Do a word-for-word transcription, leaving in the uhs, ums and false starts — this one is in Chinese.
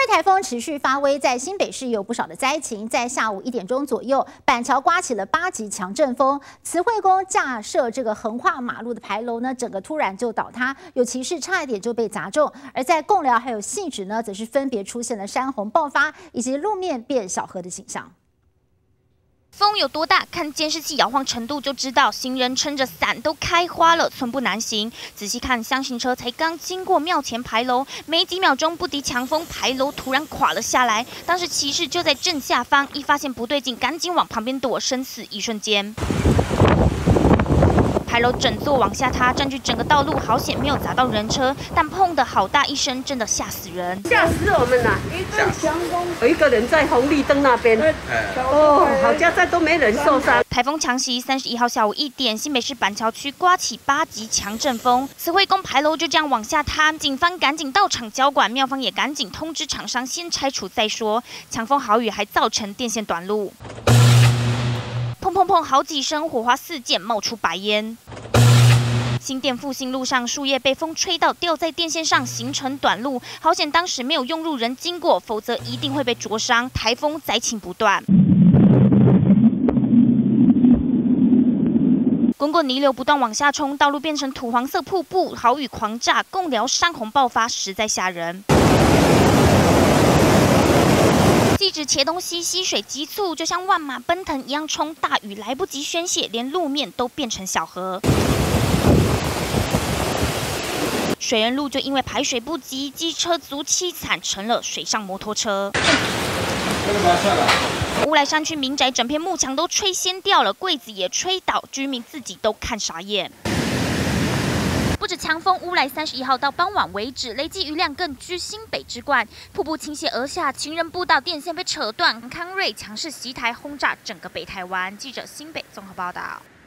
台风持续发威，在新北市有不少的灾情。在下午一点钟左右，板桥刮起了八级强阵风，慈惠宫架设这个横跨马路的牌楼呢，整个突然就倒塌，有骑士差一点就被砸中。而在贡寮还有汐止呢，则是分别出现了山洪爆发以及路面变小河的景象。 风有多大？看监视器摇晃程度就知道。行人撑着伞都开花了，寸步难行。仔细看，箱型车才刚经过庙前牌楼，没几秒钟，不敌强风，牌楼突然垮了下来。当时骑士就在正下方，一发现不对劲，赶紧往旁边躲，生死一瞬间。 牌楼整座往下塌，占据整个道路，好险没有砸到人车，但砰的好大一声，真的吓死人！ 吓死我们了！一阵强风，有一个人在红绿灯那边，哦，好家在都没人受伤。 台风强袭，三十一号下午一点，新北市板桥区刮起八级强阵风，慈惠宫牌楼就这样往下塌，警方赶紧到场交管，庙方也赶紧通知厂商先拆除再说。强风豪雨还造成电线短路。 砰砰砰！好几声，火花四溅，冒出白烟。新店复兴路上，树叶被风吹到，掉在电线上，形成短路。好险当时没有用路人经过，否则一定会被灼伤。台风灾情不断，滚滚泥流不断往下冲，道路变成土黄色瀑布，豪雨狂炸，贡寮山洪爆发，实在吓人。 汐止茄东溪溪水急促，就像万马奔腾一样冲，大雨来不及宣泄，连路面都变成小河。水源路就因为排水不及，机车族凄惨成了水上摩托车。乌来山区民宅整片幕墙都吹掀掉了，柜子也吹倒，居民自己都看傻眼。 不止强风，乌来三十一号到傍晚为止，累计雨量更居新北之冠。瀑布倾泻而下，情人步道电线被扯断，康瑞强势袭台轰炸整个北台湾。记者新北综合报道。